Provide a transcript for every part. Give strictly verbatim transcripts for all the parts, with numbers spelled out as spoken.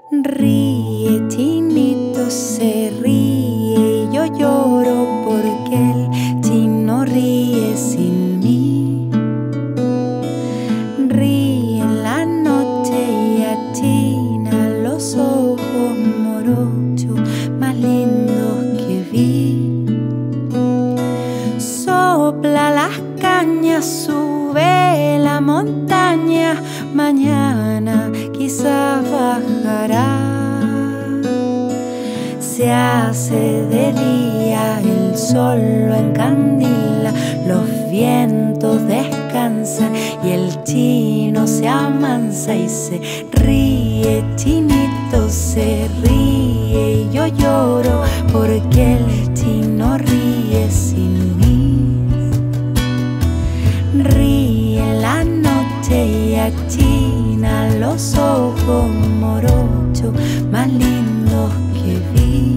Ríe, chinito, se ríe y yo lloro porque el chino ríe sin mí. Ríe en la noche y achina los ojos morochos más lindos que vi. Sopla las cañas, sube la montaña, mañana quizás bajará. Se hace de día, el sol lo encandila, los vientos descansan y el chino se amansa y se ríe, chinito se ríe y yo lloro porque el chino ríe sin mí. Ríe en la noche y achina los ojos morochos más lindos que vi.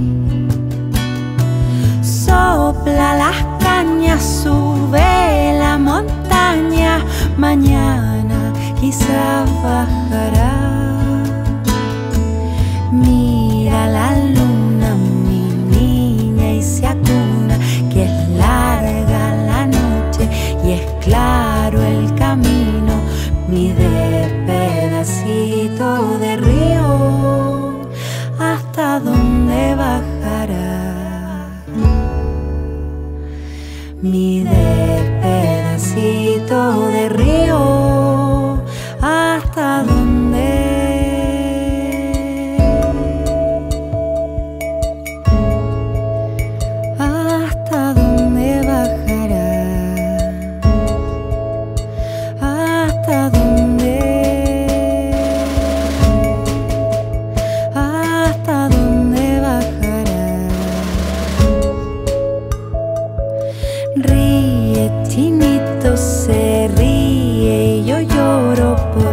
Sopla las cañas, sube la montaña, mañana quizás bajará. Mira la luna, mi niña, y se acuna que es larga la noche y es claro el camino. Mide pedacito de río hasta donde bajará. Mide pedacito de río hasta donde hasta donde bajará. Hasta donde hasta donde bajará. Ríe, chinito, se ríe y yo lloro por